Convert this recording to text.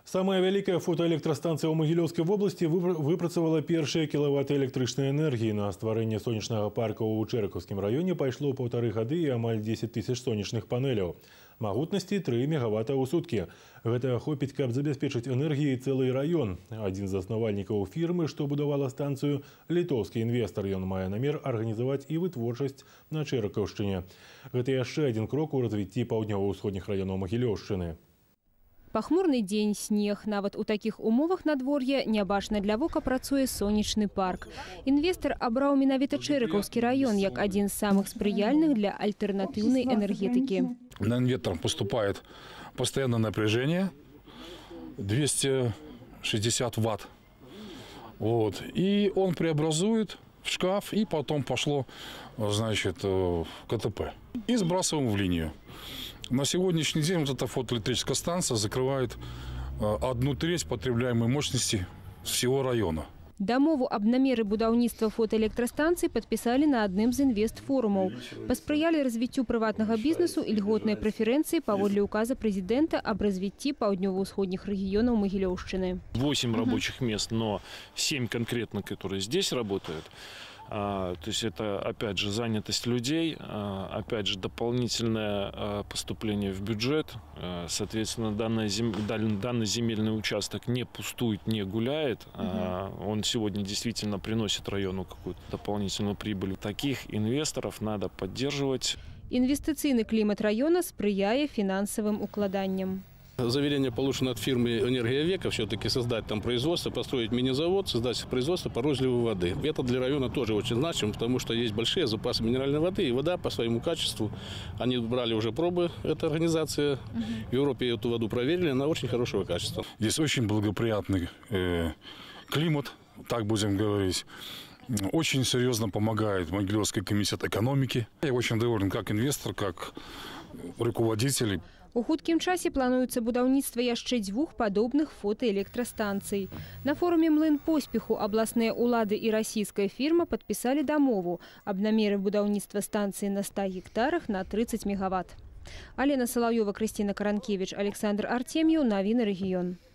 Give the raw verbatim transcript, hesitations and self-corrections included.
Самая вялікая фотоэлектрастанцыя ў Магілёўскай вобласці выпрацавала першыя кілаваты электрычнай энергіі. На стварэнне сонечнага парка ў Чэракаўскім раёне пайшло паўтары гады і амаль дзесяць тысяч сонечных панеляў. Магутнасці тры мегавата ў суткі. Гэта хопіць, каб забяспечыць энергіяй цэлы раён. Адзін з заснавальнікаў фірмы, што будавала станцыю, літоўскі інвестар. Ён мае намер арганізаваць і вытворчасць на Чэракаўшчыне. Гэта яшчэ адзін крок у развіцці паўднёва-ўсходніх раёнаў Магілёўшчыны. Пахмурны дзень, снег. Нават у такіх умовах надвор'я нябачна для вока працуе сонечны парк. Інвестар абраў менавіта Чэракаўскі раён як адзін з самых спрыяльных для альтэрнатыўнай энергетыкі. На инвертор поступает постоянное напряжение двести шестьдесят ватт. Вот. И он преобразует в шкаф, и потом пошло, значит, в КТП. И сбрасываем в линию. На сегодняшний день вот эта фотоэлектрическая станция закрывает одну треть потребляемой мощности всего района. Дамову аб намеры будаўніцтва фотоэлектрастанцый падпісалі на адным з інвестфорумаў. Паспрыялі развіццю прыватнага бізнесу і льготныя прэферэнцыі паводле указа прэзідэнта аб развіцці паўднёва-ўсходніх рэгіёнаў Магілёўшчыны. восемь рабочих мест, но семь конкретно, которые здесь работают. То есть это, опять же, занятость людей, опять же, дополнительное поступление в бюджет. Соответственно, данный, зем... данный земельный участок не пустует, не гуляет. Угу. Он сегодня действительно приносит району какую-то дополнительную прибыль. Таких инвесторов надо поддерживать. Инвестиционный климат района спрыяе финансовым укладаниям. Заверение получено от фирмы «Энергия века» все-таки создать там производство, построить мини-завод, создать производство по розливу воды. Это для района тоже очень значимо, потому что есть большие запасы минеральной воды, и вода по своему качеству. Они брали уже пробы, эта организация. В Европе эту воду проверили, она очень хорошего качества. Здесь очень благоприятный э, климат, так будем говорить. Очень серьезно помогает Могилевский комитет экономики. Я очень доволен как инвестор, как руководитель. У хуткім часе плануецца будаўніцтва яшчэ дзвюх падобных фотоэлектрастанцый. На форуме «Млын поспеху» абласныя ўлады і расійская фірма падпісалі дамову аб намеры будаўніцтва станцыі на ста гектарах на тридцать мегаватт. Алена Салаўёва, Крысціна Каранкевіч, Александр Артемьев. Навіны рэгіён.